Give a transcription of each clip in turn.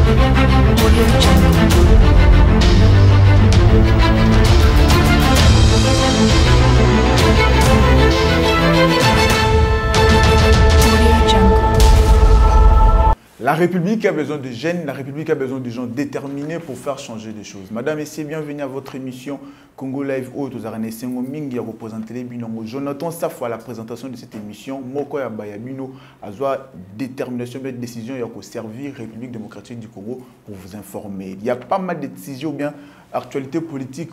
La République a besoin de jeunes, la République a besoin de gens déterminés pour faire changer les choses. Madame, messieurs, bienvenue à votre émission Congo Live Haut aux Aranesengo Mingi à représenter les Binongo. Jonathan Safo à la présentation de cette émission. Moko Yabayabino a soit détermination, de décision pour servir la République démocratique du Congo pour vous informer. Il y a pas mal de décisions bien. Actualité politique,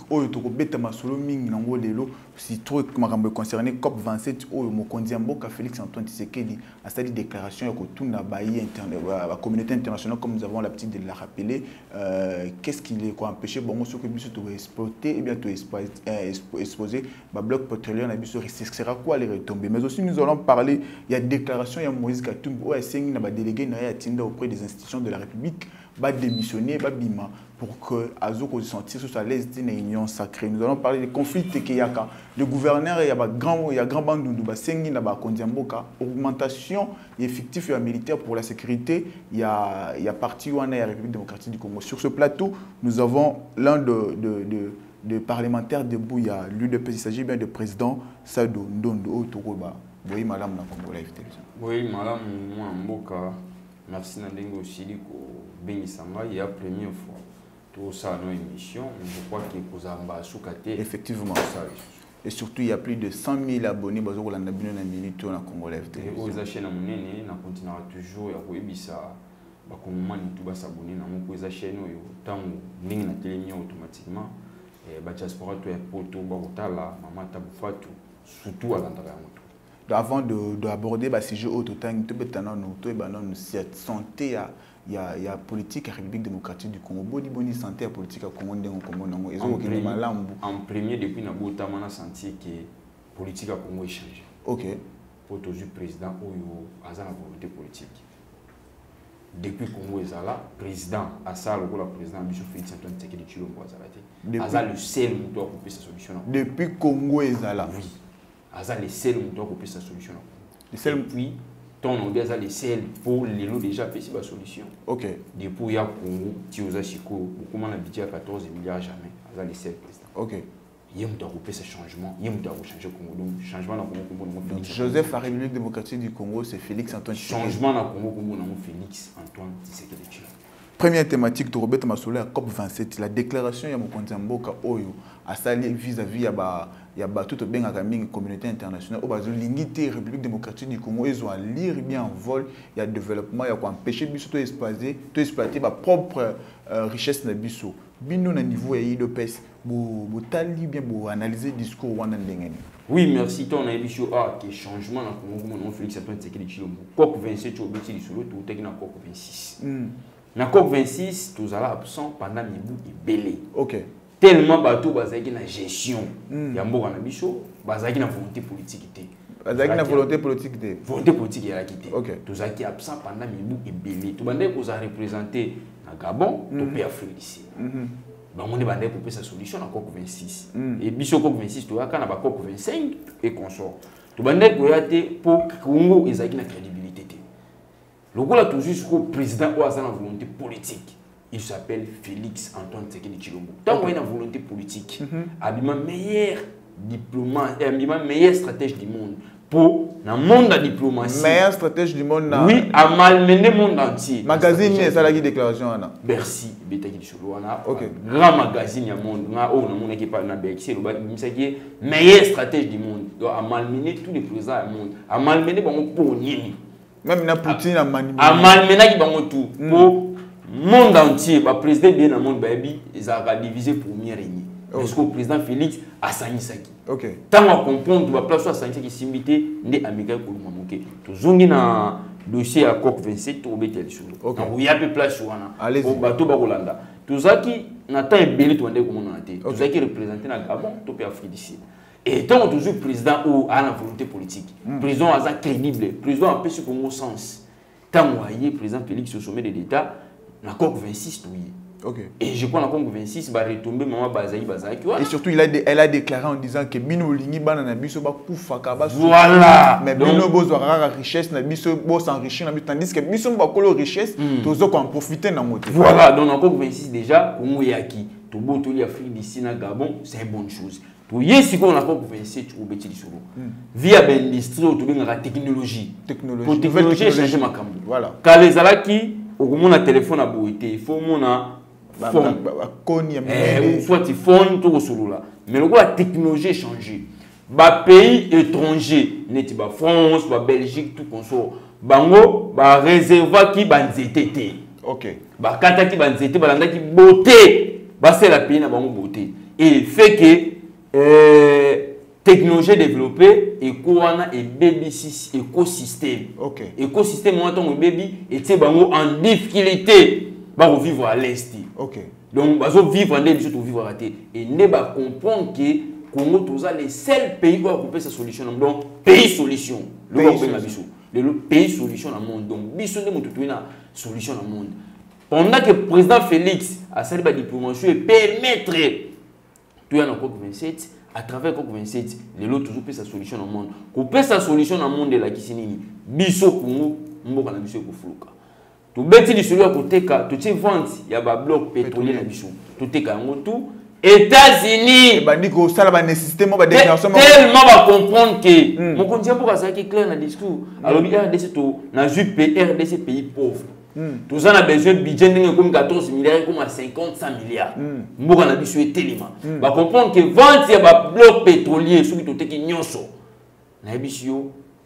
si trop concerné COP27, Félix Antoine Tshisekedi a fait une déclaration que la communauté internationale, comme nous avons l'habitude de la rappeler, qu'est-ce qui est empêché bon, ce que nous exploiter et bientôt exposer le bloc pétrolier, ce sera quoi les retombées. Mais aussi nous allons parler, il y a une déclaration, il y a Moïse Katumbi, il y a délégué auprès des institutions de la République, va démissionner, va bima pour que Azoko se sentisse sur sa liste d'une union sacrée. Nous allons parler des conflits qu'il y a. Le gouverneur, il y a grand bande de augmentation effective et militaire pour la sécurité. Il y a parti où on est la République démocratique du Congo. Sur ce plateau, nous avons l'un de parlementaires debout. Il y a l'UDP, il s'agit bien du président Sado Ndondo Togoba. Oui, madame la Congo Live Télévision. Oui, madame Mboka. Merci Nandengo aussi pour Benisanga. Il y a la première fois. Tout ça dans l'émission, je crois qu'il y a Soukate. Effectivement. Et surtout, il y a plus de 100 000 abonnés qui ont abonné à la Congo Live Télévision. Vous achetez la monnaie, on continuera toujours à voir comment on s'abonner à la chaîne. Tant que la télévision automatiquement, la diaspora est pour tout, maman Taboufatu, surtout à l'endroit. Avant d'aborder le sujet autant nous santé il y a politique à République démocratique du Congo. Boni santé à politique à Congo en premier depuis Nabota on a senti que politique à Congo est changé. OK. Pour tout le président ou à la volonté politique. Depuis Congo est là, président à ça le président Bishop Félix Antoine Tshisekedi Tshilombo a le seul qui doit occuper sa solution. Depuis Congo est là. Oui. Aza les seuls qui doivent couper sa solution. Les seuls puis ton nom déjà les seuls pour les lots déjà fait la solution. OK. Depuis il y a Congo, Tioza Chiko, comment on a budget à 14 milliards jamais. Aza les seuls président. OK. Il y a doit couper ce changement, il y a doit changer Congo. Donc changement dans Congo. Donc Joseph la République démocratique du Congo c'est Félix Antoine Tshisekedi. Changement dans Congo Félix Antoine Tshisekedi. Première thématique de Robert Massolé à COP27, la déclaration de Mokonzi Mboka Oyo a sali vis-à-vis de toute la communauté internationale. Au bas de l'unité République démocratique du Congo, ils ont à lire bien en vol, il y a développement, il y a empêcher Bissot de exploiter ma propre richesse na Bissot. Bino na niveau et de pes, vous tali bien pour analyser le discours wana ndengeni. Oui, merci. Ton émission a qui changement dans Congo, Félix Antoine Tshisekedi Tshilombo. COP 27 au Béti du Solo, tout est dans COP 26. Dans COP 26, tous allons absents pendant Mibou et Belé. OK. Tellement bateau bazaki na gestion. Yambo na biso, bazaki na volonté politique té. Bazaki na volonté politique té. Volonté politique ya quitté. OK. Tous allons absents pendant Mibou et Belé. Tout bandé qu'on a représenté na Gabon, tout pays Afrique ici. Bah on est bandé pour sa solution dans COP 26. Et biso COP 26 tout quand na ba COP 25 et consort. Tout bandé ko yaté pour Congo ezaki na crédibilité té. Le gars toujours jusqu'au président ou à sa volonté politique. Il s'appelle Félix Antoine Tshisekedi Tshilombo. Tant qu'on a une volonté politique, abima meilleur diplomate, abima meilleur stratège du monde pour dans le monde de la diplomatie. Meilleur stratège du monde. Oui, à malmener le monde entier. Magazine, c'est la déclaration. Merci. OK. Grand magazine du monde. Oh, on a mon équipe na BXC, le meilleur stratège du monde. Donc à malmener tous les présidents du monde. À malmener bon pour nier. Même na Poutine a manipulé. À malmener qui bango tout pour monde entier, le président bien dans le monde, ils ont divisé pour mieux régner. Parce que le président Félix a Sanisaki. OK. Tant qu'on comprend, tu vas placer à Sanisaki s'imiter, n'est amical pour le moment. Tu as un dossier à COP 27, tu as un sur le. OK. Il y a peu place sur un. Au bateau Bagolanda. Tout ça qui n'a pas un belé, tu as un comment on a été. Tout ça qui représenté dans le Gabon, tu peux Afrique d'ici. Et tant que toujours président ou a la volonté politique, président a crédible, président a peu sur le sens. Tant que le président Félix au sommet de l'État, la COP 26, Et je crois que Congo 26 va retomber maman Bazaï. Et surtout, elle a déclaré en disant que Bino Lingi Banana Biso ba Koufaka. Voilà. Mais Bino Bozo a richesse, na Biso Bozo s'enrichir, tandis que Biso ba Kolo richesse, Tozo qu'on profiter na moté. Voilà, donc en Congo 26 déjà, Congo Yaki, Tobo Toli Afrique d'ici na Gabon, c'est une bonne chose. Pour yesi qu'on a Congo 27 au Béti Soro. Via l'industrie ou la technologie. Pour technologie changer ma cambo. Voilà. Quand les alaki, au moment un téléphone à boité, il faut mon phone. Soit tu phone tout au là. Mais le la technologie a changé. Ba pays étranger, n'est pas France, ba Belgique, tout comme ça. Bango, ba réservoir qui banzete. OK. Ba kata qui banzete, ba landa qui beauté. Ba c'est la pays na bango beauté. Et fait que technologie développée et quoi et baby écosystème. OK. Écosystème moi ton baby et tu bango en difficulté va vivre à l'est. OK. Donc va vivre en est vivre à rater et ne va comprendre que Congo tous les seuls pays qui occuper sa solution donc pays solution. Le pays solution dans le monde donc biso ne moto na solution dans le monde. Pendant que le président Félix a sali ba diplomatie et permettre tout en COP 27 à travers COP 27 les lots toujours peut sa solution dans le monde ko peut sa solution dans le monde de la kisinini biso Congo mboka na biso ko fuluka to beti li solo ko teka to ti vente ya ba bloc pétrolier na biso to teka ngo tout États-Unis bandi ko sala ba nécessité mo ba déclaration tellement ba comprendre que mon konti pour ça qui clair na discours alors RDC to na jupe RDC pays pauvre. Tout ça a besoin de budget comme 14 milliards, comme 50-100 milliards. Nous avons besoin de tellement. On va comprendre que vente il y a un bloc pétrolier, ce qui est nyonso. On a besoin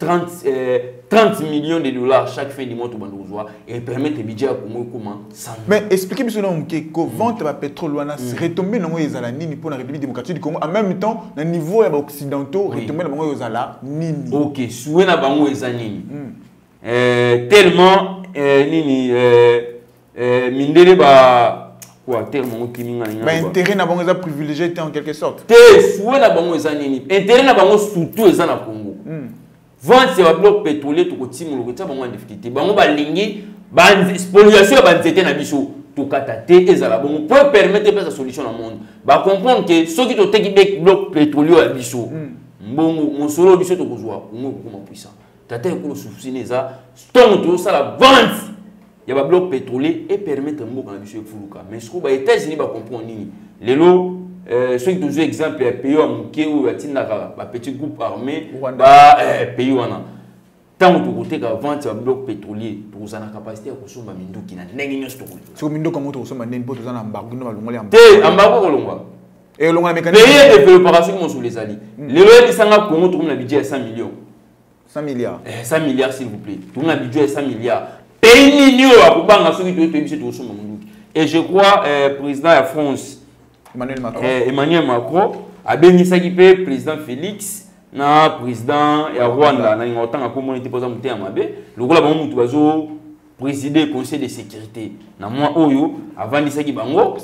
30 millions de dollars chaque fin du mois et permettre le budget à comment 100 millions. Mais expliquez-moi que vente de pétrole c'est retombé dans les Zalani pour la République démocratique du Congo. En même temps, au niveau occidentaux, retombé dans les Zalani. Ok, souhait na bango ezanini. Tellement nini mindele ba quoi tellement kiminga ba intérêt na bango za privilégié en quelque sorte te souhait na bango ezanini intérêt na bango surtout ezana na Congo vente ya bloc pétrolier to kotimolo ko tsa bango en difficulté bango ba lingi ba spoliation ba nzete na biso to kata te ezala bango pour permettre pas sa solution dans le monde ba comprendre que ceux qui to teki bloc pétrolier à biso mbongo mosolo biso to kozwa ngo ko puissant tata ko souci neza tant tout ça la vente il y a un bloc pétrolier et permettre un mot qu'on a vu sur Fuluka mais ce que les États-Unis va comprendre nini lelo ceux qui toujours exemple pays amuke ou atinaka ba petit groupe armé ba pays wana tant to côté ka vente ya bloc pétrolier to za na capacité ya kosomba minduki na ndenge nyonso to ko so minduka moto kosomba ndenge poto za na embargo no balongole te embargo kolongwa et longa mécanisme pays de préparation qui sont les alliés lelo elisanga Congo to na budget 100 millions 100 milliards 100 milliards s'il vous plaît tout na budget 100 milliards pays nini o akubanga soki to biso to soma munduki et je crois président de France Emmanuel Macron a bénisaki pe président Félix na président ya Rwanda na ngotanga ko monité poza muté amabe lokola bango mutu bazo présider conseil de sécurité na moi oyo avandisaki bango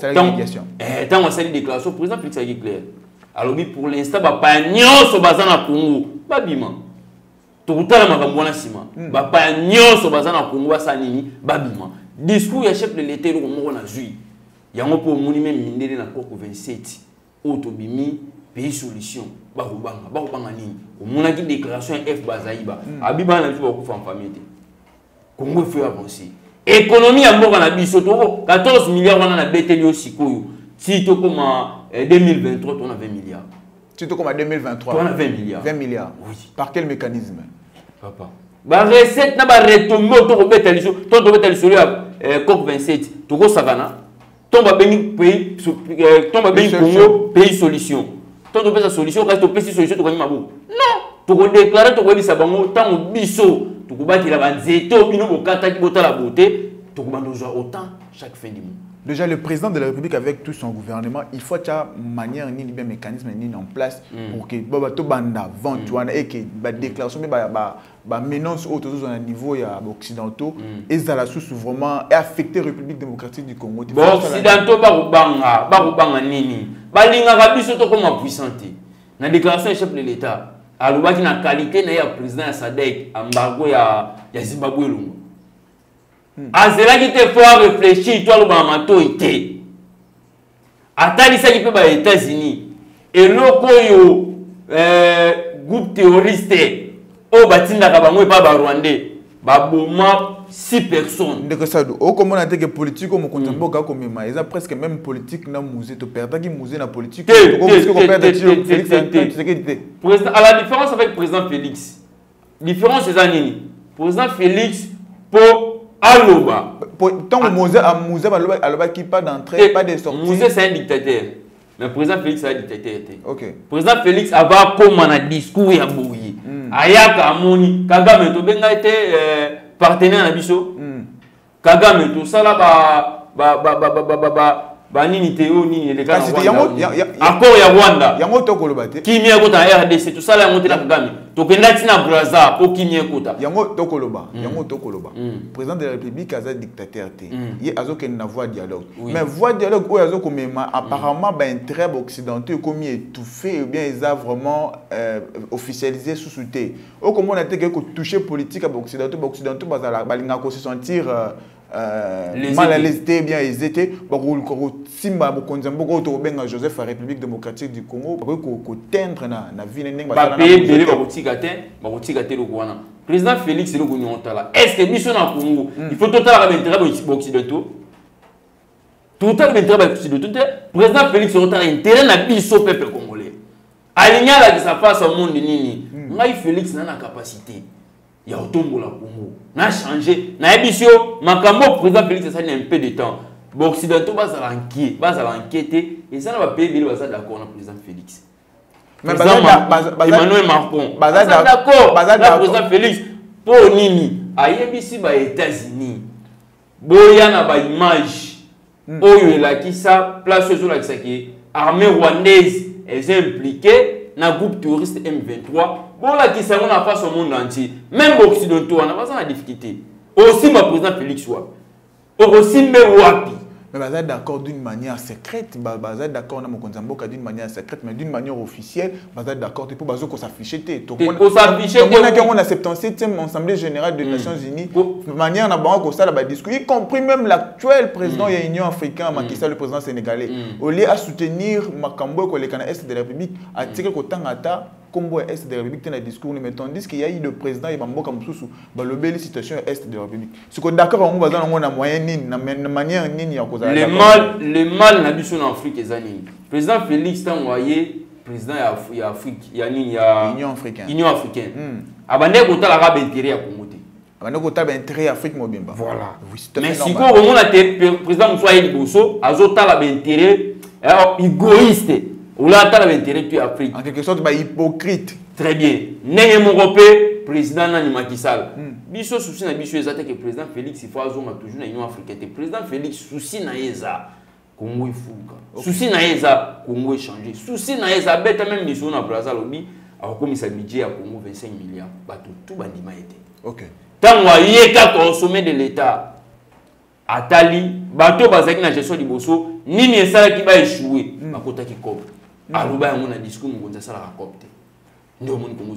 tant sali déclaration président Félix a dit clair alors pour l'instant ba pa nyonso bazana Congo babima tokutala makambo wana sima bapa nyonso bazana Congo basanini babima discours ya chef de l'État ko moko na zui yango po moni même mindele na COP 27 autobimi pays solution ba kobanga nini omona ki déclaration F Bazaiba abiba na biso ba ko famille Congo faut avancer économie ya mboka na biso to 14 milliards wana na beteli osikoyo si to koma 2023 on a 20 milliards. Surtout comme en 2023. On a 20 milliards. 20 milliards. Oui. Par quel mécanisme? Papa. La recette n'a pas retombé au tour de sur COP 27. Togo Savana. Tombe béni pays Congo pays solution. Tant de solution reste au pays solution to mabo. Non. Togo déclarer to ko bango tant biso togo bati la banzeto bino bokata ki bota la beauté togo bandoza autant chaque fin du mois. Déjà, le président de la République, avec tout son gouvernement, il faut qu'il y ait une manière, un mécanisme en place pour que tout banda vente et que la déclaration, la menace au niveau occidentaux, et ça la sous vraiment affecter la République démocratique du Congo. Bon, occidentaux, barubanga nini, balinga rabiso to comme puissante. La déclaration du chef de l'État, alors qu'il a qualité na président de SADC, embargo ya Zimbabwe lungu. Azela qui te faut réfléchir, toi le bamato été. atalisaki mpe ba États-Unis eloko oyo groupe terroriste oyo batindaka bango epa ba Rwandais baboma 6 personnes. Ndeko Sadou, o comment on a dit que politique au mokonzi mboka comme ma, ils ont presque même politique na musée to perdre qui musée na politique. Président, à la différence avec président Félix. Différence c'est nini? Président Félix pour Aloba. Tant que musée à musée Aloba qui pas d'entrée, pas de sortie. Musée c'est un dictateur. Mais président Félix c'est un dictateur. OK. Président Félix avait comme un discours ya bouyi. Ayaka amoni Kagame to benga était partenaire na biso. Kagame tout ça là ba nini teo nini le cas accord ya Rwanda yango to kolobate kimia kota RDC tout ça là monté na Kagame to kenda tina Brazza po kimia kota yango to koloba président de la République aza dictateur té ye azo ken na voie dialogue mais voie dialogue o azo komema apparemment ba intérêt occidentaux comme étouffé ou bien ils a vraiment officialisé sous souté o comment on a été que toucher politique occidentaux balinga ko se sentir mal à l'aise bien ils étaient simba bokonzi mboka to benga Joseph la République démocratique du Congo ko tendre na vie ndenge ba pebele ba kotika te lokwana président Félix le konyotala est-ce que biso na Congo il faut total la intérêt occidentaux total intérêt occidentaux président Félix total intérêt na biso peuple congolais alinya la qui ça passe au monde nini ngai Félix na capacité ya otombola Congo na changer na ebisio makambo président Félix ça un peu de temps bon occidentaux bazala inquiété et ça na ba pays bili baza d'accord na président Félix mais Emmanuel Macron d'accord na président Félix pour nini ayebisi ba États-Unis boya na ba image oyo elakisa place oyo lakisaki armée rwandaise est impliquée na groupe terroriste M23 bon là qui s'en a face au monde entier même occidentaux on a pas de difficulté aussi ma président Félix soit aussi mais wapi mais baza d'accord d'une manière secrète baza d'accord na mokonzi mboka d'une manière secrète mais d'une manière officielle baza d'accord pour bazo ko s'afficher to ko s'afficher on a 77e assemblée générale des Nations Unies de manière na bango ko sala ba discours y compris même l'actuel président de l'Union africaine Macky Sall le président sénégalais au lieu à soutenir makambo ko le kana est de la République a tiré ko tangata combo est de la République dans le discours mais tandis qu'il y a eu le président et bamboka mususu ba lobeli situation est de la République ce qu'on d'accord on baza na moyen nini na manière nini ya ko le mal na biso en Afrique ezani président Félix Tangoye président ya Afrique ya nini ya Union africaine abande ko tala ka intérêt ya Congo te abande ko tala intérêt ya Afrique mobimba voilà mais si ko on a président Moussa Liboso azotala intérêt égoïste ou là tala intérêt tu Afrique en quelque sorte ba hypocrite très bien nenge moko président Nani Macky Sall biso souci na biso ezate que président Félix il faut azonga toujours na Union africaine te président Félix souci na eza Congo ifuka souci na eza Congo changer souci na eza beta même biso na Brazza lobby akomisa budget ya Congo 25 milliards bato tout bandima été OK tant wa yeka au sommet de l'état atali bato bazaki na gestion liboso nini esala ki ba échouer bakota ki cop aluba yango na discours ngonza sala ka cop te ndio moni Congo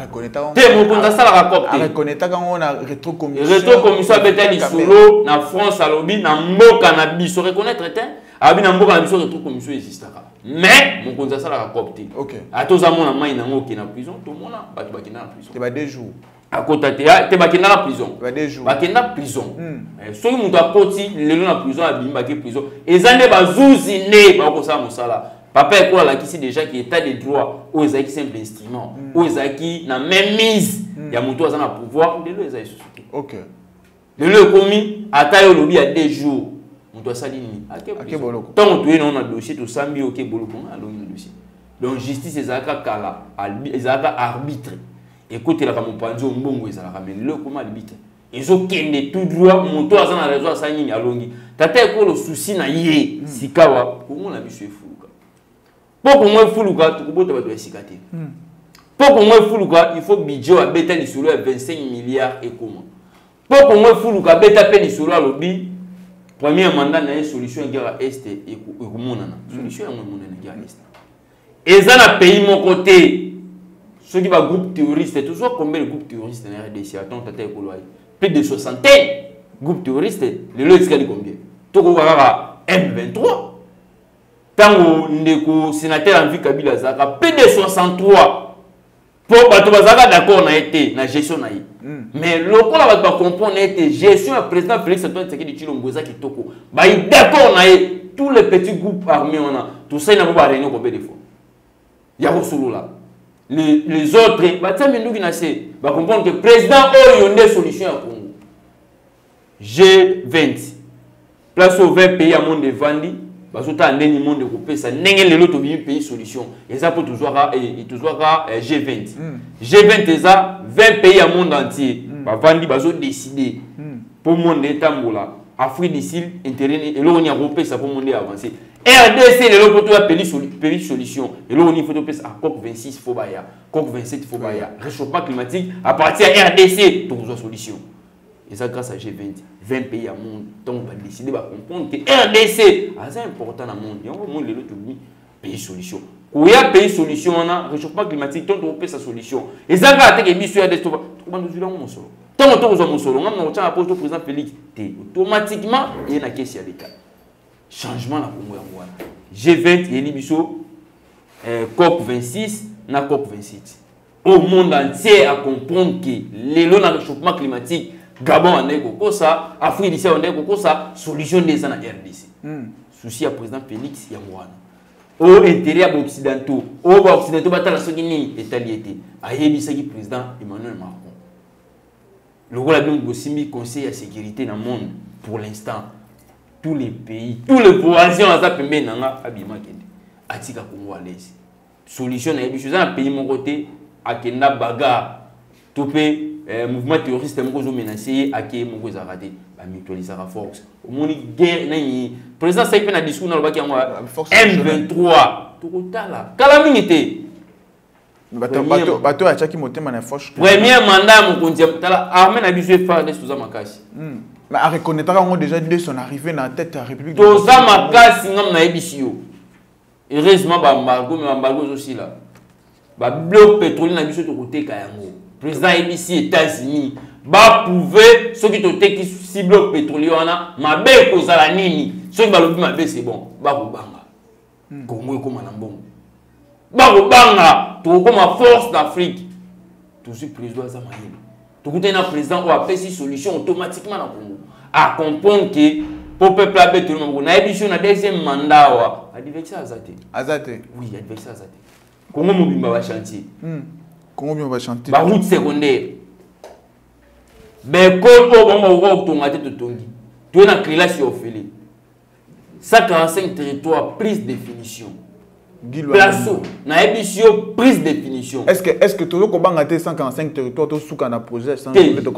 te mo konza sala ka cop te reconnaître quand on a rétro-commission betali solo na France alobi na mboka na biso reconnaître te abi na mboka na biso rétro-commission existaka mais mon konza sala ka cop te OK atoza mona mai na ngoki na prison to mona bato bakina na prison te ba 2 jours à côté te bakina na prison ba 2 jours bakina prison soki mutu akoti lelo na prison abimba ke prison ezande bazuzi ne bakosala mosala papa est quoi là qui c'est déjà qui état de droit aux qui simple instrument aux qui na même mise il y a moto à pouvoir de le société OK de le commis atayo lobby à 2 jours moto ça dit OK boloko tant tu es on a dossier to sambi OK boloko a le dossier donc justice ezaka kala ezaka arbitre écoutez la comme panzo mbongo ezaka mais le comment arbitre ezokende tout droit moto aza na raison ça nini alongi tata ko le souci na ye sikawa kongo na biso efu pour qu'on ait fuluka tu peux te esikater pour qu'on ait fuluka il faut budget à beta li solo 25 milliards et comment pour qu'on ait fuluka beta pe li solo à lobby premier mandat na solution guerre est et komonana solution ya monana guerre est et ça na pays mon côté ceux qui va groupe terroriste toujours combien de groupes terroristes na RDC attends tata ekoloi plus de 60 groupes terroristes le lot est combien to ko M23 Tango ndeko sénateur en vie Kabila Zaka, PD63. Pour bato bazaka d'accord na été na gestion na yi. Mais loko la ba comprendre été gestion du président Félix Antoine Tshisekedi Tshilombo za kitoko. Ba yi d'accord na yi tous les petits groupes armés on a tout ça na ba réunion combien de fois. Ya ko solo là. Les autres ba tsa minduki na se ba comprendre que président oyo ndé solution à Congo. G20. Place aux 20 pays à monde de Vandi. Bazota ndeni monde de couper ça ndenge lelo to bi pays solution et ça pour toujours G20 G20 c'est ça 20 pays à monde entier ba vandi bazo décider pour monde etambola Afrique du Sud intérêt et là on y a repé ça pour monde avancer RDC lelo pour toi pays solution et là on y faut to à COP 26 faut baya COP 27 faut baya réchauffement climatique à partir de RDC to solution. Et ça grâce à G20, 20 pays à monde, donc on va décider, on va comprendre que RDC, c'est important dans le monde. Il y a un monde qui pays solution. Quand il y a pays solution, on a réchauffement climatique, tant on peut sa solution. Et ça va être mis sur RDC, on va nous dire mon solo. Tant on tourne mon solo, on a approché le président Félix, automatiquement, il y a une question à l'État. Changement dans le Congo. G20, il y a une COP 26, na COP 27. Au monde entier à comprendre que les lois de réchauffement climatique, Gabon en est beaucoup ça, Afrique du Sud en est beaucoup ça, solution des ans RDC. Souci à président Félix Yangwana. Au intérieur occidentaux, au occidentaux battre la sogini étaliété. Ayebi saki président Emmanuel Macron. Le rôle de Bossimi conseil à sécurité dans le monde pour l'instant. Tous les pays, tous les voisins à Zapembe nanga abima kende. Atika Congo à l'aise. Solution na yebi chose un pays mon côté à Kenda bagarre. Topé mouvement terroriste est menacé à qui mon cause a raté la mutualiser la force au monde guerre nani président ça il fait un discours dans le bac M23 tout là calamité bateau à chaque moté man force premier mandat mon konti tala armée na biso faire des sous makasi mais à reconnaître on déjà dès son arrivée dans la tête de la République to za makasi ngam na ebisio heureusement ba embargo aussi là ba bloc pétrolier na biso to côté kayango président ici États-Unis ba pouvait ceux qui ont été si bloc pétrolier on a ma belle cause à la nini ceux qui ba lobi ma belle c'est bon ba ko banga Congo comme na mbongo ba ko banga to comme force d'Afrique tout ce président za mayele to côté na président ou après si solution automatiquement na Congo à comprendre que pour peuple a beto na na édition na deuxième mandat wa adversaire azate oui adversaire azate Congo mobimba ba chantier Congo bien va chanter. La route secondaire. Mais quand on va au Tonga de Tongi, tu es dans le sur Ophélie. 145 territoires, prise définition. Placeau, na émission prise définition. Est-ce que tu veux qu'on ait 145 territoires, tu sous un projet sans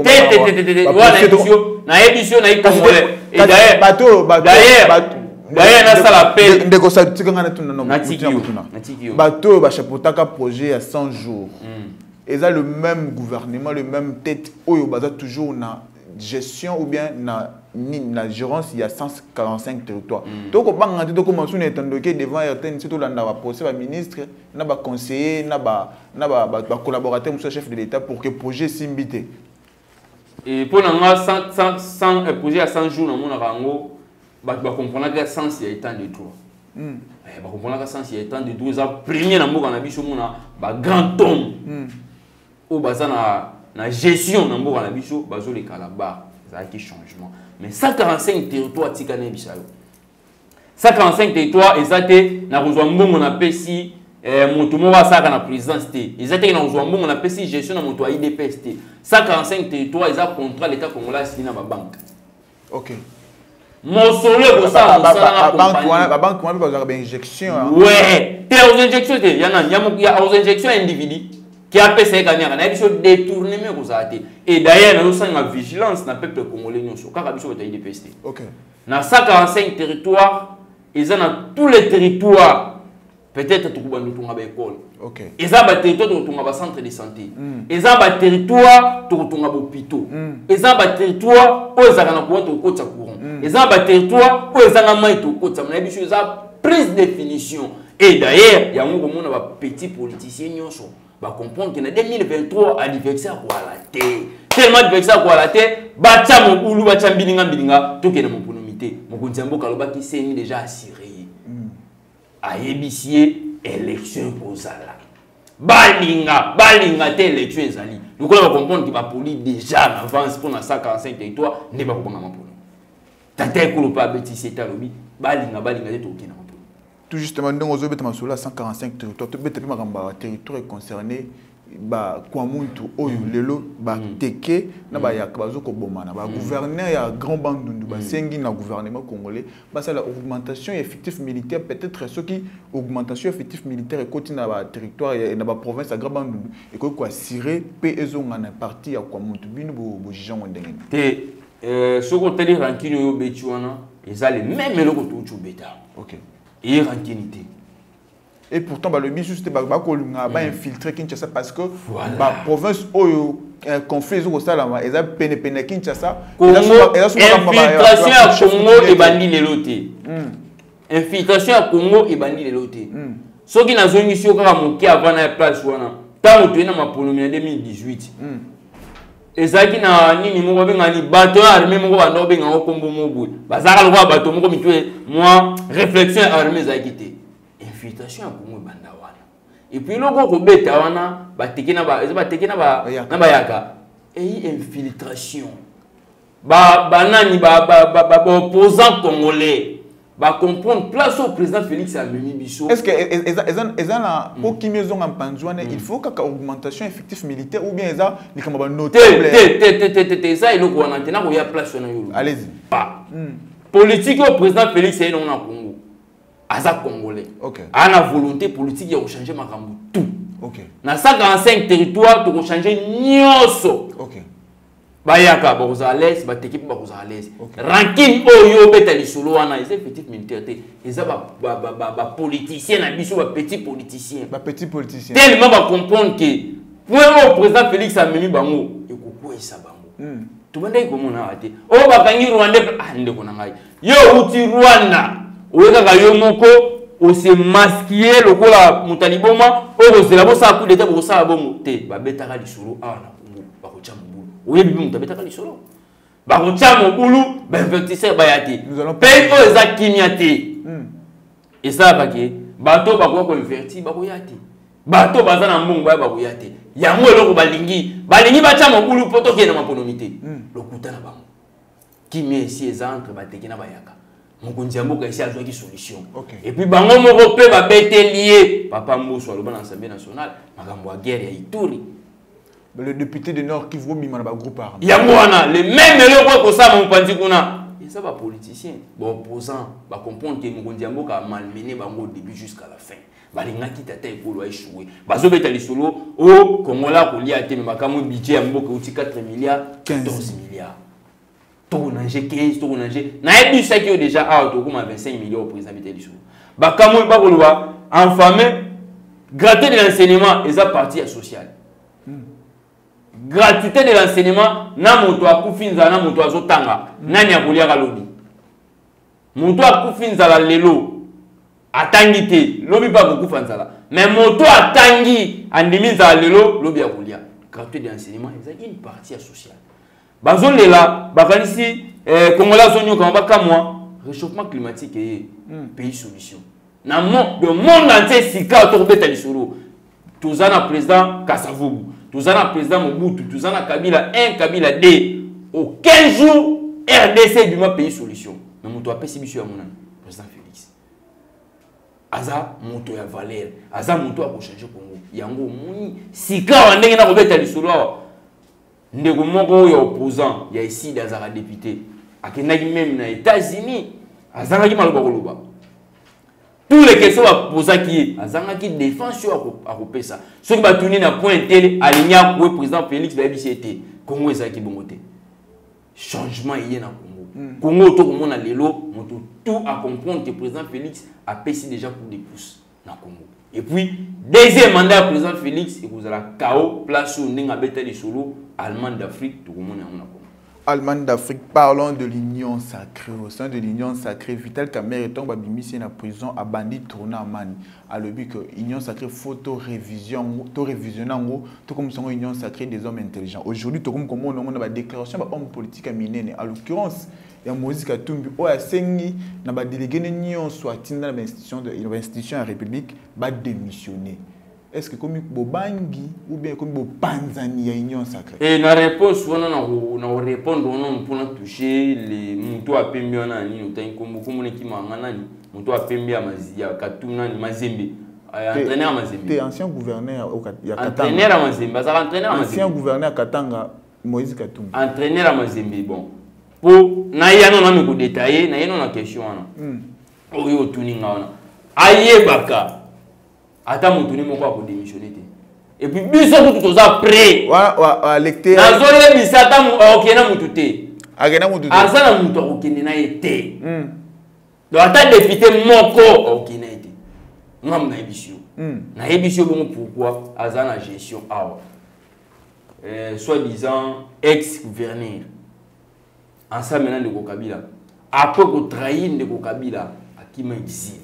na émission na Congolais. Et d'ailleurs, na ça l'appel. Ndeko sa tikanga na bateau ba chapotaka projet à 100 jours. Et ça le même gouvernement, le même tête oyo baza toujours na gestion ou bien na gérance il y a 145 territoires. Donc on banga to commencer on est endoqué devant RTN surtout là na ba procès ba ministre, na ba conseiller, na ba collaborateur monsieur chef de l'État pour que projet simbité. Et pour nga 100 projet à 100 jours na mona rango ba comprendre que sens il y a tant de droits. Ba comprendre que sens il y a tant de droits ça premier na mboka na biso mona ba grand homme. Au bazana na gestion na mboka na biso bazo le Calabar ça a été changement mais 145 territoires tikane bisayo 145 territoires exacté na kozwa mbongo na pesi moto mo basaka na présidence té exacté na kozwa mbongo na pesi gestion na moto IDPS té 145 territoires ils a contrat l'état congolais signé na ba banque. OK. Mon solo ko ça la banque moi ba za injection. Ouais, té aux injections té ya aux injections individu qui a passé gagner on a biso détourner mais kozate et d'ailleurs nous sommes en vigilance na peuple congolais nyonso kaka biso ba IDPS. OK. Na 145 territoires ils ont tous les territoires peut-être tout ba ntunga ba école. OK. Ils ont ba territoire tout ba centre de santé. Ils ont ba territoire tout ba hôpitaux. Ils ont ba territoire o ezaka na ko to kotsa courant. Ils ont ba territoire o ezanga mai to kotsa na biso za prise définition et d'ailleurs il y a un moment ba petit politicien nyonso va comprendre que en 2023 anniversaire quoi la té tellement anniversaire quoi la té bacha mon boulou bacha bilinga tout que mon ponomité mon kontiambo kaloba qui s'est déjà assuré ayebisiye élection kozala balinga te élection ezali lokola ba comprendre que ba poli déjà en avance pour na 145 territoire ne ba ko ngama poli tata ekolo pa betisi talobi balinga te to kina poli tout justement ndongo zo betama sur la 145 territoire to bete ma kamba territoire concerné ba kwa muntu oyo lelo ba teke na ba yakabazo ko bomana ba gouverneur ya grand bandundu ba sengi na gouvernement congolais ba ça la augmentation effectif militaire peut-être ce qui augmentation effectif militaire et continue na ba territoire et na ba province à grand bandundu et ko assurer peso ngana partie ya kwa muntu binu bo jijango ndenge te soko teli rankino yo betuana ezale même eloko to beta OK et rankinité. Et pourtant, le but juste ba infiltrer Kinshasa parce que la province oyo conflit au Salama, ils ont peine Kinshasa. Infiltration à Congo et bandi les lotés. Infiltration à Congo et bandi les lotés. Ce qui n'a zone ici au Karamoki avant la place wana. Tant que tu es dans ma polomie en 2018. Et ça qui n'a ni mo benga ni bateau armé mo ba no benga ko kombo mo bout. Bazaka lo ba bateau mo ko mitwe moi réflexion armée za quitté. Infiltration à Congo banda wana. Et puis loko ko beta wana ba tekina ba yaka. Et infiltration. Ba nani ba opposant congolais. Ba comprendre place au président Félix Abimi Bisso. Est-ce que ezana pour qui maison en panzouane il faut qu'à augmentation effectif militaire ou bien ça ni comme ba notable. Ça il ko wana tena ko ya place na yulu. Allez-y. Pas. Politique au président Félix est non na Congo. Aza congolais. OK. A la volonté politique de changer makambo tout. OK. Na 145 territoires to changer nyoso. OK. Bayaka bakoza à l'aise, ba équipe bakoza à l'aise. Ranking oyo betali solo wana les effectifs militaires ils ba politicien na biso ba petit politicien. Ba petit politicien. Tellement ba comprendre que pour le président Félix Amemi bango ekoko esa bango. Tout le monde komona ate. O ba kangi Rwanda ande kona ngai. Yo uti Rwanda. Oyo ka yo moko o se masquer lokola mutaliboma o kozela bo sa coup d'état bo sa bongo te ba betaka lisolo ana ba ko chamu. Oui, mais on t'avait pas solo. Bah on tient mon boulot, ben investisseur bayati. Nous allons payer aux akimiati. Et ça va que bateau ba ko converti ba ko yati. Bateau bazana mbongo ba ko yati. Yango eloko balingi ba tient mon boulot poto ke na maponomité. Lokuta na bango. Kimi esi ezantre ba tekina bayaka. Mokonzi mboka esi azwa ki solution. Et puis bango moko pe ba bete lié papa Mbosso aloba na Assemblée nationale makambo ya guerre ya Ituri. Le député de Nord qui vaut Bimana groupe armé. Yamwana, le même élève que ça, mon pandikuna. Et ça va politicien. Bon, opposant, va comprendre que Moukondiambo a malmené au début jusqu'à la fin. Balinga qui t'a écolo a échoué. Bazo betali solo, oh, Congola, qu'on y a été, mais Makamo budget, Ambo, qui 4 milliards, 14 milliards. Tout nanger 15, tout nanger. N'a eu ça qui est déjà à 25 millions au président Betali solo. Bakamo, Bakoloa, enfamé, gratter de l'enseignement, et ça partie social. Gratuité de l'enseignement, na moto akufinza na moto azotanga nani akolia kalobi moto akufinza la lelo atangi te lobi ba kokufanza mais moto atangi andimiza lelo lobi akolia gratuité de l'enseignement c'est une partie sociale bazolela bakanisi Congolais zonyo kamba kamwa réchauffement climatique et pays solution na le monde entier sika to beta lisolo tozana président Kasavubu tous en président Mobutu, tous en Kabila 1, Kabila 2. Au 15 jours, RDC du pays solution. Mais mon toit PCB sur mon président Félix. Aza, mon toit Valère. Aza, mon toit pour changer Congo. Yango, Mouni. Si quand on est dans le solo, ndeko moko ya opposant, il y a ici des députés. Akenaki même aux États-Unis. Aza, qui m'a le tous les questions à poser qui est, qui défend sur à couper ça. Ce qui va tourner dans point tel, aligné pour le président Félix Babissété. Congo est ça qui est bon. Changement il y a dans Congo. Congo, tout le monde a l'élo, tout à comprendre que le président Félix a payé déjà pour des pouces dans Congo. Et puis, deuxième mandat du président Félix, et vous avez chaos, place où on a bêté les solos, Allemand d'Afrique, tout le monde est en Congo. Allemagne d'Afrique, parlons de l'Union sacrée. Au sein de l'Union sacrée, Vital Kamerhe est tombé à la prison à bandit tourné à Mani. À l'objet que l'Union sacrée photo révision, tout comme son Union sacrée des hommes intelligents. Aujourd'hui, tout comme on a une déclaration de homme politique à Minene. À l'occurrence, il y a Moïse Katumbi, où a Sengi, n'a délégué l'Union soit dans l'institution de la République, va démissionner. Est-ce que comme Bobangi ou bien comme Bopanzani, Union sacrée? Et la réponse, on a répondre pour toucher les moutons à Pembe, on a dit, comme qui m'a engagé, moutons à Pembe, à Katuna, Mazembe. Entraîneur à Mazembe. Tu es ancien gouverneur au Katanga. Entraîneur à Mazembe. Ancien gouverneur à Katanga, Moïse Katumbi. Entraîneur à Mazembe, bon. Pour Nayano, on a détaillé, Nayano, on a question. Oui, au Tuninga. Aïe, Baka. Attends, mon tourné, mon quoi pour démissionner. Et puis, biso tout ça prêt. Wa lecteur. La zone est bisata ok na mututé. Agena mututé. Azana mutu ok na été. Donc ata député moko ok na été. Ngam na ebisio. Na ebisio bon pourquoi azana gestion awa. Soi-disant ex-gouverneur. Ensemble maintenant de Kabila. Après qu'on trahit de Kabila à qui m'a exilé.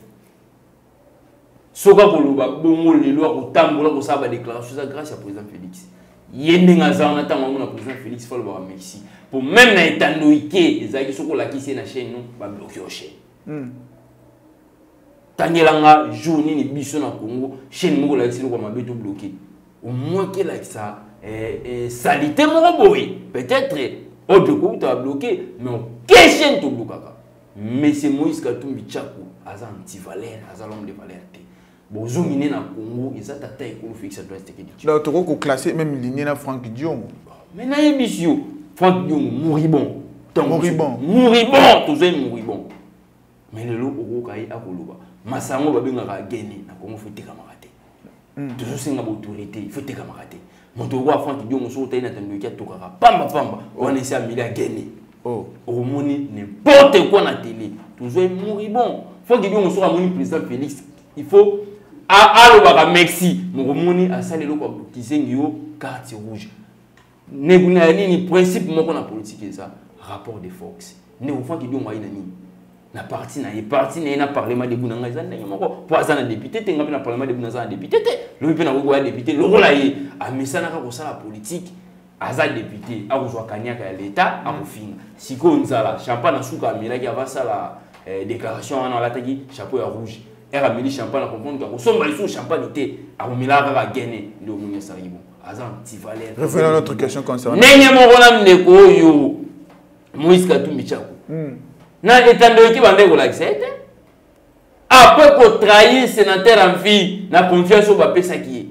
Soka koloba bongo lelo akotambola ko saba déclaration ça grâce à président Félix. Yende ngaza on attend mon président Félix faut le voir merci. Pour même na etandoike ezaki soko la kisi na chaîne non ba bloquer au chaîne. Tangelanga journée ni biso na Congo chaîne moko la kisi ko mabeto bloqué. Au moins que là ça salité moko boy peut-être autre coup tu as bloqué mais quelle chaîne to bloquaka. Mais c'est Moïse Katumbi Tchako aza anti-valeur, aza l'homme de valeur. Bonjour, il na Congo, ils ont attaqué le fixe à l'ouest de donc, tu as classé même l'Union à Franck Dion. Mais na émission, Franck Dion, moribond. Moribond. Moribond, tous les moribond. Mais le lot au Kaï à Koloba. Massango va bien gagner, na Congo, faut te camarade. Toujours c'est une autorité, il faut te camarade. Mon tour à Franck Dion, on s'est dit, on a tout cara. Pamba, on essaie à milliard gagner. Oh, au monde, n'importe quoi na télé. Toujours moribond. Franck Dion, on sera mon président Félix. Il faut. Ah, merci. Mon a salé le quoi qui s'est carte rouge. Ni principe mon qu'on a politique ça. Rapport de force. Ne vous faites qui dit on va y na parti na parlement de Bounanga za na moko pour ça na député te ngapena parlement de Bounanga député te le pe na ko député le rôle ayi a mesana ka ko sala politique aza député a ko zwa kanyaka ya l'état a ko finga siko nzala champagne na suka mila ki ava sala déclaration na lataki chapeau ya rouge. Elle a mis champagne à comprendre que si on a champagne, à un milliard de gagner de mon saribon. Revenons à notre question concernant. N'est-ce pas que vous Moïse Katumbi Tchako. N'a étant donné qu'il va faire l'accepter. Après qu'on trahit sénateur en vie, n'a confiance au papier ça qui est.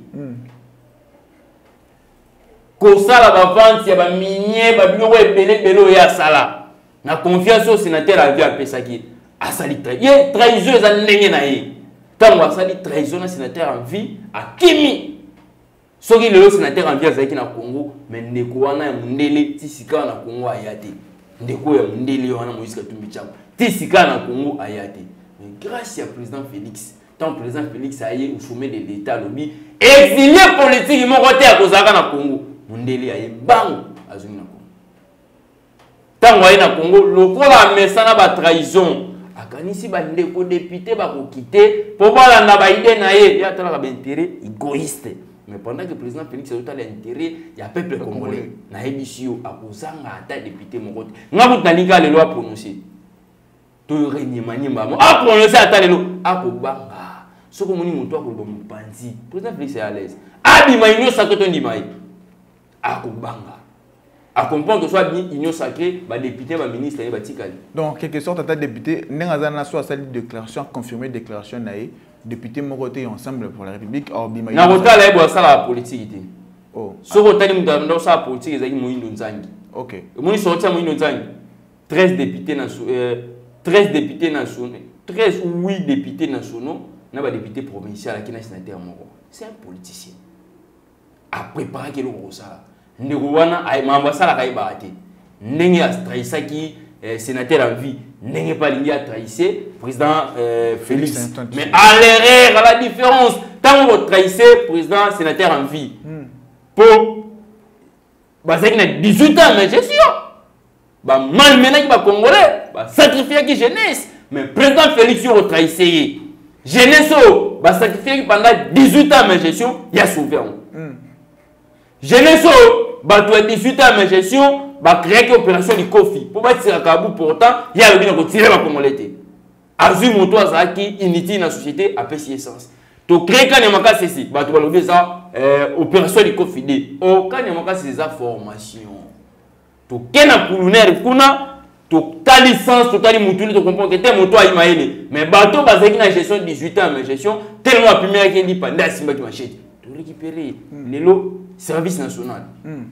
Qu'on ça la vente, il y a un minier, il y a un belé, il y a ça. N'a confiance au sénateur en vie à papier qui est. A sali trahison za ndenge na ye tango a sali trahison na sénateur en vie a kimi soki le sénateur en vie azaki na Congo mais ndeko wana ya mundele tisika na Congo ayate ndeko ya mundele wana Moïse Katumbi Tchako tisika na Congo ayate mais grâce à président Félix tant président Félix a eu au sommet de l'état lobby exilé politique mon côté à kozaka na Congo mundele aye bango azumi na Congo tango aye na Congo lokola mesana ba trahison si les députés vont quitter pour voir la idée il y a un intérêt égoïste. Mais pendant que le président Félix a l'intérêt, il y a un peuple congolais. Il y a un député. Il y a un loi prononcée. Tu as prononcé à loi. Ce que je dis, le président Félix est à l'aise. Il y a sacré ton dimaï. À comprendre que soit l'union sacrée, les députés, les ministres, les batikali. Donc, en quelque sorte, à ta député, nous avons soit cette déclaration, confirmée déclaration, député Moroté ensemble pour la République. Nous avons la politique. Ce que nous avons la politique, c'est Moïno Nzangi. Ok. Moïno sorti à Moïno Nzangi. 13 députés nationaux, 13 ou 8 députés nationaux, nous avons des députés provinciaux qui sont sénateurs. C'est un politicien. À préparer quelque chose. Ndekuwana ayambasala kaibate ndenge astraisaki sénateur en vie ndenge pas lingi a trahissé président Félix mais à l'erreur à la différence tant vous trahissez président sénateur en vie pour basé na 18 ans mais je suis malmené qui Congolais, sacrifié qui jeunesse. Mais président Félix a trahi. Jeunesse a sacrifié pendant 18 ans de gestion, il a sauvé. Jeunesse a 18 ans de gestion, il a créé l'opération du Kofi. Pour battre à Kabou, pourtant, il y a le tiré la Congolais. Azul Moto Azaki, inutile dans la société, a péché essence. To créer quand il y a ceci, bah tu vas le dire ça, opération du Kofi. Oh, quand il y a ces informations. To kena pulunaire kuna, to ta licence, to ta limoutouli, to comprends que t'es moto à Imaël. Mais bateau basé dans la gestion de 18 ans, mais gestion, tellement la première qui dit pendant Simba qui m'achète. To récupérer le service national.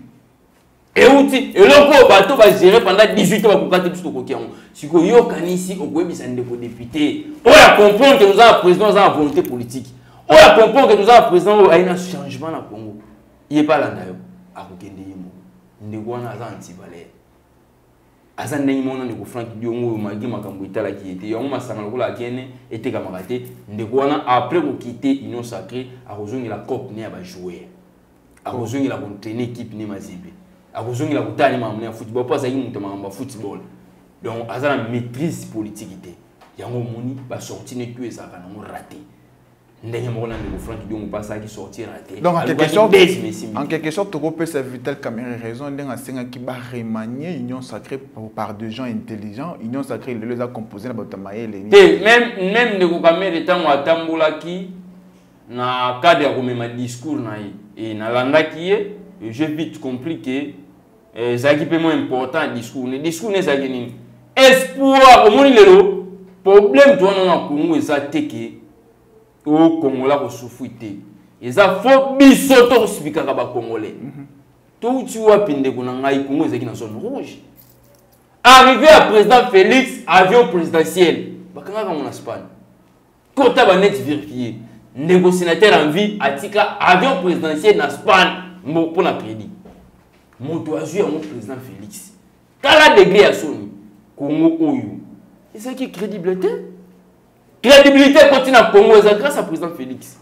Et outil, et le bateau va gérer pendant 18 ans pour quatre tout coquillon. Si vous avez ici, au Gouébi, c'est un député. On a compris que nous avons un président à volonté politique. On a compris que nous avons un président qui a un changement dans le Congo. Il n'est pas là d'ailleurs. À Kokende Yemo. Nous avons un anti-valère. Azan Neymon, nous avons Franck Diongo, Magui Makambuita, qui était. On m'a samalo la Guinée, était camarade. Nous avons après quitter l'Union sacrée, à rejoindre la COP, né à jouer. À rejoindre la bonne équipe, né à Zébé. À rejoindre la bouteille, né à football. Pas à y monter à football. Donc, il y a une maîtrise politique. Il y a un moment où il sorti de tout et ça a raté. Il y a un moment où il a sorti raté. Donc, en quelque sorte, tu peux servir tel caméra raison. Il y a un Sénat qui va remanier l'union sacrée par des gens intelligents. L'union sacrée, il les a composés dans le même de caméra de temps à Tamboulaki, dans le cadre de mon discours, et dans l'andaki, j'ai vite compris que c'est un important discours. Le discours n'est pas espoir au monde le problème toi non Congo eza teke au Congolais ko soufuité eza fo bisoto sipika ka ba Congolais tout tu vois pinde ko na ngai Congo eza ki na zone rouge arrivé à président Félix avion présidentiel bakanga ka mon Espagne kota ba net vérifier négociateur en vie atika avion présidentiel na Espagne pour la crédit moto azui mon président Félix kala degré à son Congo Oyo. Et c'est qui crédibilité? Crédibilité continue à Congo grâce à président Félix.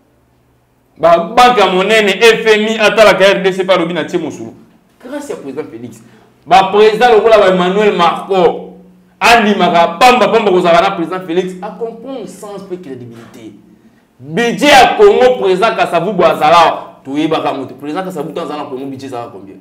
Banque à monnaie, FMI, la RDC par Robin Tchemosou. Grâce à président Félix. Président Emmanuel Macron, Ali Mara, Pamba Kozarana, président Félix, a compris le sens de crédibilité. Budget à Congo, président Kassabou Boazala, tu es bakamote. Président Kassabou Tanzana Congo, budget ça va combien?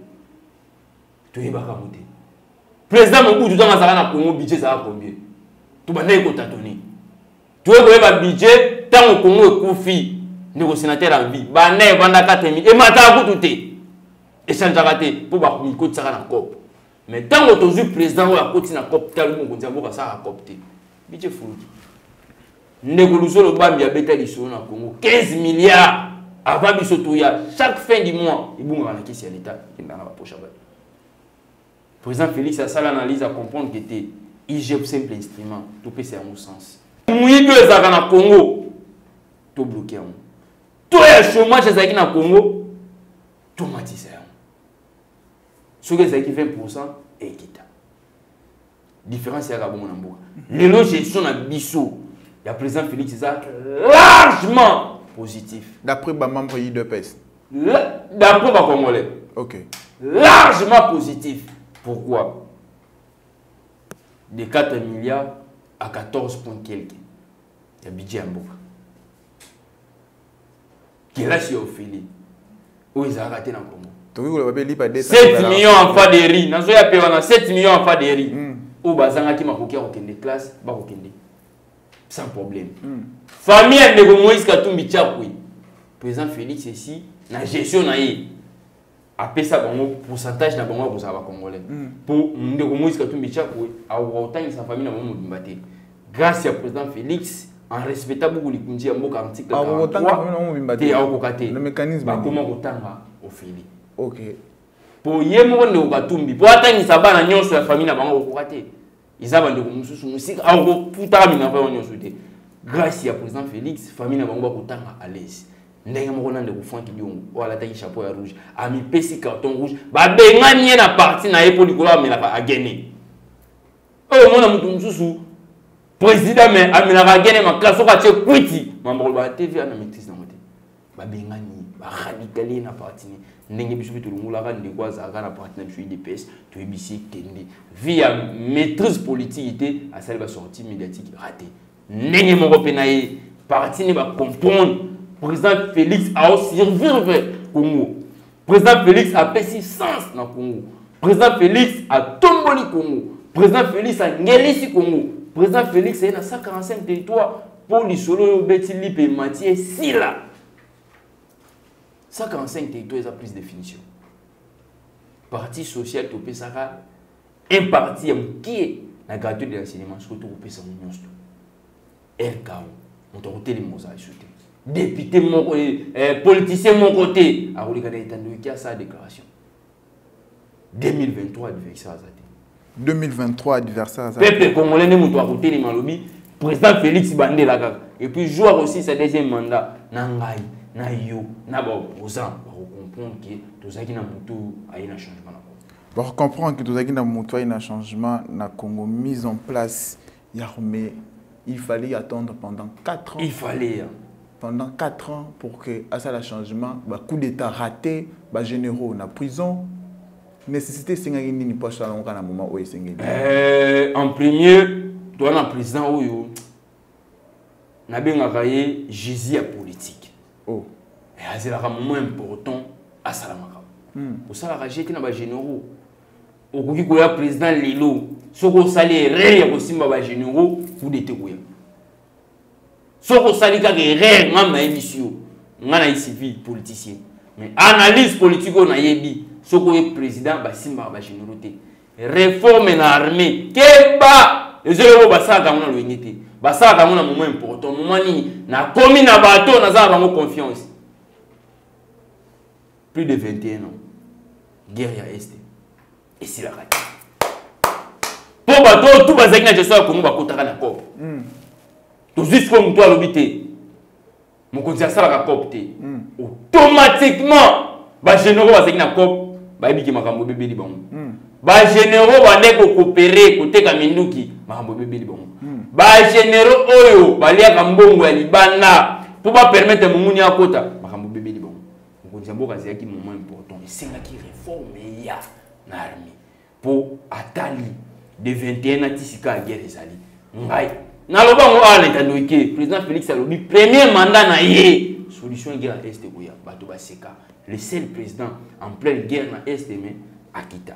Tu es bakamote. Président Mobutu dans la Congo budget ça va combien? Tu vas n'est pas tâtonner. Tu veux que le budget tant au Congo est confié négociateur en vie. Bané vanda 4000 et mata tout est. Et ça n'a raté pour ba ko ça na COP. Mais tant que tu es président ou la côte na COP tel mo konza boka ça a COP té. Budget fou. Négociation le bambi a beta liso na Congo 15 milliards avant bisoto ya chaque fin du mois il bunga na kisi ya l'état dans la poche ba. Le président Félix a ça l'analyse à comprendre que c'était IGF simple instrument, tout peut faire un sens. Mouillé deux ans dans le Congo, tout bloqué. Tout le chômage est dans le Congo, tout matisé. Ce qui est 20% est équitable. Différence c'est à Gabon. Les gestion à Bissau, le président Félix est largement positif. D'après les membres de l'IDPS. D'après les Congolais. Ok. Largement positif. Pourquoi? De 4 milliards à 14 points quelques. Il y a budget en boucle. Qui est là sur Ophélie. Où ils ont raté dans le Congo. 7 millions en fa de riz. Dans ce 7 millions en fa de riz. Où Bazanga qui m'a coqué au Kende classe, bah au Kende. Sans problème. Famille de Moïse Katumbi Tchakoui. Président Félix ici, la gestion naïe. Après ça, le pourcentage de Bango pour les Congolais. Pour Moïse Katumbi Tchakoui, à autant que sa famille n'a pas battu. Grâce au président Félix, en respectant beaucoup les Kundji, en article 43, le mécanisme. Comment autant au Félix. Ok. Pour Yémo de Katumbi, pour atteindre sa banne sur la famille n'a pas battu. Ils ont des musique, en gros, tout à l'heure, grâce au président Félix, la famille n'a pas autant à l'aise. Ndenge moko na ndeko Franck Diongo wala taki chapeau ya rouge ami pesi carton rouge ba bengani na parti na epo likolo amelaka agene o mona mutu mususu président mais amelaka agene makaso ka tie kwiti mambo ba TV na maîtrise na moté ba bengani ba radicali na parti ndenge biso pe tolongolaka ndeko azalaka na parti na biso UDPS toyebisi ekende via maîtrise politique te asali basortie médiatique raté ndenge moko mpe na ye parti ne bacomprendre président Félix aoservir Congo président Félix apesi sens na Congo président Félix atomboli Congo président Félix angelisi Congo président Félix aye na 145 territoires pour lisolo oyo beti lipe Mathieu Sila 145 territoires a plus de définition parti social topesaka un parti qui est la gratuité de l'enseignement surtout topesa nyonso RKO on te côté les mots à ajouter député mon politicien mon côté a rolika na étendue qui a sa déclaration 2023 adversaire azate 2023 adversaire azate peuple congolais ne muto à côté les malobi président Félix Bandela kaka et puis jouer aussi sa deuxième mandat na ngai na yo na ba opposant ba comprendre que tozaki na mutu ayi na changement na Congo ba comprendre que tozaki na mutu ayi na changement na Congo mise en place l'armée il fallait attendre pendant 4 ans il fallait pendant 4 ans pour que à ça le changement ba coup d'état raté ba généraux na prison nécessité singaki nini pour ça na moment où singeli en premier toi na président oyo na bengaka ye Jésus politique oh et c'est un moment important à salamaka au salaka jeté na ba généraux okoki koya président lelo soko sali erreur ya kosimba ba généraux coup d'état koya soko sali ka erreur ngamba émission ngana civil politicien mais analyse politique on a yebi soko ye président ba simba ba généraux té réforme na armée keba ezelo ba saka ngona lo ngité ba saka ngona moment important moment ni na komi na bato na za bango confiance plus de 21 ans guerre ya est et c'est la raté pour bato tout bazaki na gestion ko mba kotaka na COP to jusqu'au muto alobité mon conseiller ça la COP té automatiquement ba généraux bazaki na COP ba biki makambo bebeli bango ba généraux bande ko coopérer côté kaminduki makambo bebeli bango ba généraux oyo baliaka mbongo ya libanda pour ba permettre mumuni akota makambo bebeli bango mon conseiller mboka zaki moment important et c'est là qui réforme ya na armée pour atali de 21 ans tisika guerre ezali ngai na lobango ala tanoike président Félix alobi premier mandat na ye solution guerre est koya bato baseka le seul président en pleine guerre na est mais akita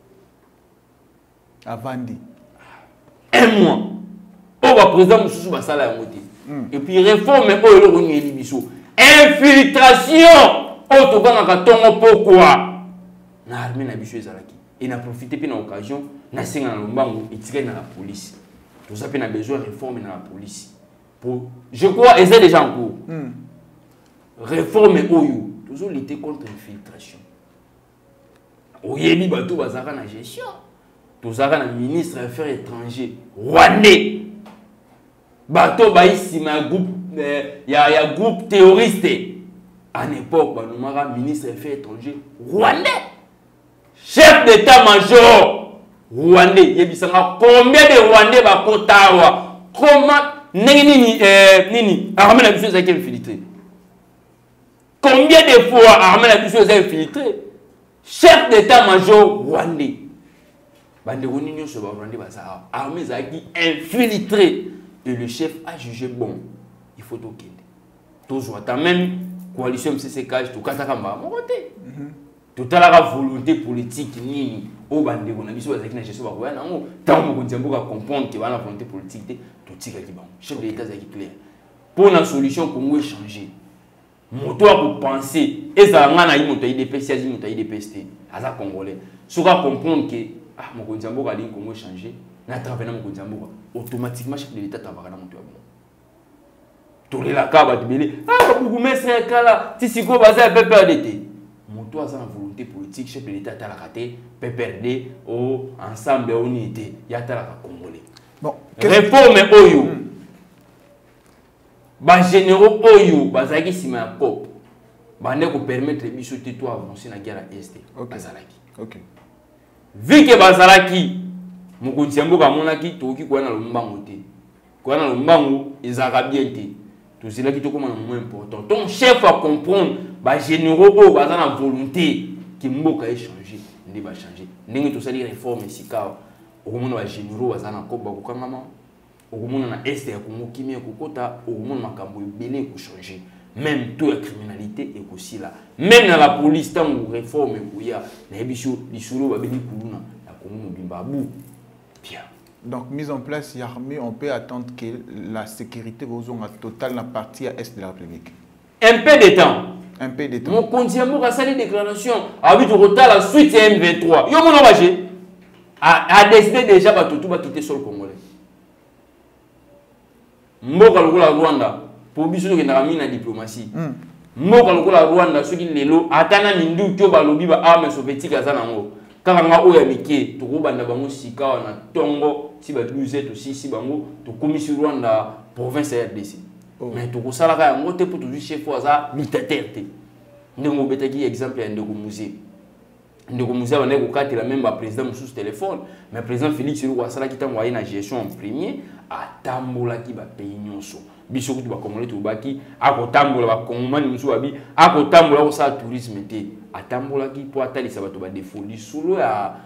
avandi un mois o ba président mususu basala yango te et puis réforme oyo lo nyeli biso infiltration o to banga katongo pourquoi na armée na biso ezalaki et n'a profité puis na occasion na singa na lombango etikali na la police tout ça pe na besoin réforme na la police pour je crois et c'est déjà en cours réforme oyo toujours lutter contre l'infiltration oyebi bato bazaka na gestion tozaka na ministre des affaires étrangères rwandais bato baisima groupe ya groupe terroriste à l'époque banomaka ministre des affaires étrangères rwandais chef d'état-major rwandais yebisanga combien de rwandais bakotawa comment nini armée la biso ezaki infiltré combien de fois armée la biso ezaki infiltré chef d'état-major rwandais bandeko nini nyonso ba rwandais baza armée ezaki infiltré et le chef a jugé bon il faut tokende tozwa ta même coalition MCCK tokataka mbala moko te totalaka volonté politique nini o bandeko na biso bazaki na gestion ba koya nango tango mokonzi mboka comprendre que bana volonté politique te totika ki bango chef de l'état zaki clair pour la solution Congo changer moto a ko penser ezala ngana yi moto IDPS yazi moto IDPS te aza congolais soka comprendre que ah mokonzi mboka ali Congo changer na travers na mokonzi mboka automatiquement chef de l'état tabaka na moto ya bon tolela ka ba tibele ah ba bugu mesre kala tisiko baza PPRD moto aza na volonté politique chef de l'état talaka te PPRD o ensemble unité ya talaka congolais bon réforme oyo ba généraux oyo bazaki sima ya COP bande ko permettre biso te to avancer na guerre est bazalaki OK vu que bazalaki mokonzi mboka monaki toki ko na lombango te ko na lombango ezaka bien te tout cela qui te comme moins important. Ton chef va comprendre, bah généraux, bah dans la volonté qui mboka échanger, ne va changer. N'est tout ça les réformes ici car au moment où généraux va dans ko ba ko kangama, au moment na est ya Congo qui mien ko kota, au moment makambo belé ko changer. Même toute la criminalité est aussi là. Même dans la police, tant que réforme il y a, les bisous va venir pour nous, la Congo bimbabou. Bien. Donc, mise en place, l'armée, on peut attendre que la sécurité va totale dans la partie est de la République. Un peu de temps. Un peu de temps. Mon continent a salé déclaration. A vu du retard la suite M23. Yo mon engagé a décidé déjà que tout va quitter sur le Congolais. Mboka lokola Rwanda pour biso ke na mina diplomatie. Mboka lokola Rwanda ceux qui lelo atana mindu to balobi ba armes soviétiques azana ngo. Kaka nga oya mike to ko banda bango sika na tongo si ba 12 aussi si bango to komisi Rwanda province ya RDC. Mais to ko sala ka ngo te pour toujours chef oza dictateur te. Ndeko betaki exemple ya ndeko musée. Ndeko musée ba ndeko katela même ba président sous téléphone, mais président Félix Tshisekedi sala kita moyen na gestion en premier atambola ki ba pays nyonso. Biso ko ba Congolais to baki akotambola ba Congolais musu abi akotambola ko sa tourisme te. Atambola ki po atalisa bato ba defoli solo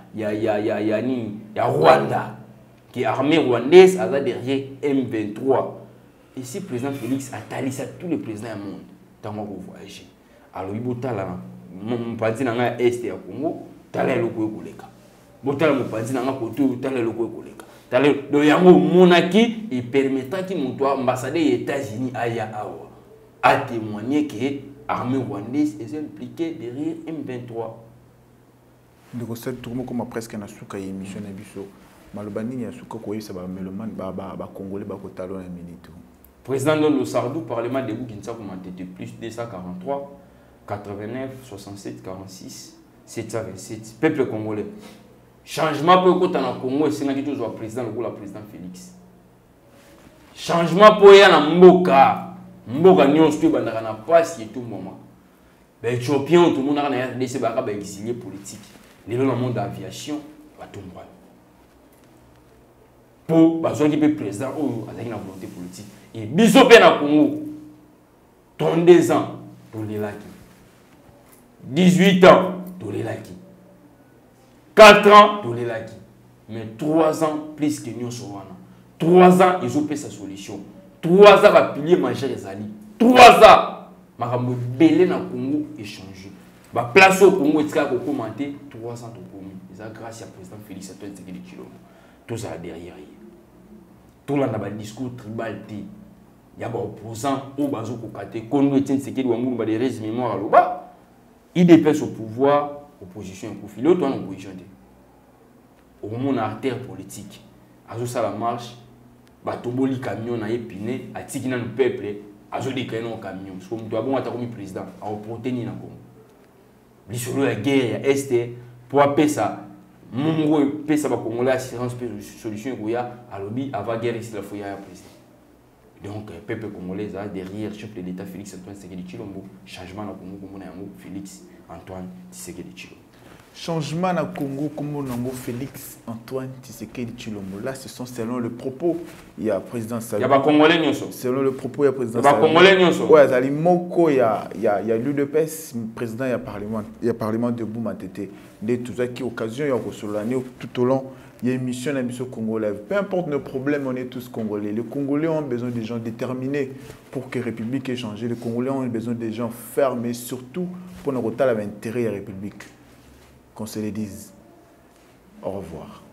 ya Rwanda qui armée rwandaise a derrière M23. Et si président Félix atalisa tous les présidents du monde tant qu'on voyager. Alors il botala mon parti na est ya Congo tala loko ekoleka. Botala mon parti na côté tala loko ekoleka. Tala do yango monaki et permettant ki mon ambassadeur des États-Unis aya awa a témoigné que l'armée rwandaise est impliquée derrière M23. Donc, c'est tout le monde comme presque na souka émission na biso. Malobani ya souka ko yesa ba meloman ba congolais ba ko talon na minute. Président de Sardou parlement de Kinshasa comment était plus 243 89 67 46 727 peuple congolais. Changement pour côté na Congo et c'est na kitu zo président le président Félix. Changement pour ya na mboka. Mboka nyonso bandaka na passe tout moment. Ben champion tout le monde na RDC ba ka ba exilé politique. Les dans le monde d'aviation va tomber. Pour besoin qui peut président ou avec la volonté politique. Et biso pe na Congo 32 ans pour les laki. 18 ans pour les laki. 4 ans pour les laki. Mais 3 ans plus que nous sommes. 3 ans ils ont fait sa solution. 3 ans va pilier manger les alliés. 3 ans makambo belé na Congo échanger. Ba place au Congo etika ko commenter 3 ans to komi. Ça grâce à président Félix Tshisekedi Tshilombo. Tout ça derrière. Tout là na ba discours tribal té. Ya ba opposant au bazo ko katé Kondo Tshisekedi wa ngumba de résumé mémoire loba. Il dépêche au pouvoir, opposition et profil. L'autre en opposition. Au moment où on a artère politique, azo ça la marche. Batoboli camion na épiné a tikina le peuple azo déclarer un camion parce que on doit bon attaquer le président a protéiner na Congo bisolo la guerre ya est pour appeler ça mungo pesa ba congolais assurance solution goya alobi avant guerre ici la foya ya président donc peuple congolais a derrière chef de l'état Félix Antoine Tshisekedi Tshilombo changement na Congo comme na yango Félix Antoine Tshisekedi Tshilombo. Changement na Congo comme on Félix Antoine Tshisekedi Tshilombo. Là, ce sont selon le propos. Il y a président Salou. Il y a pas Congolais nyonso. Selon le propos, il y a président Salou. Il y a pas Congolais nyonso. Ouais, Zali Moko, il y a l'UDPS, président, il y a parlement de Boumatete. De tout ça qui occasion, il y a tout au long, il y a une mission au Congolais. Peu importe nos problèmes, on est tous Congolais. Les Congolais ont besoin des gens déterminés pour que la République ait changé. Les Congolais ont besoin des gens fermes et surtout pour nous retrouver l'intérêt de la République. Qu'on se le dise. Au revoir.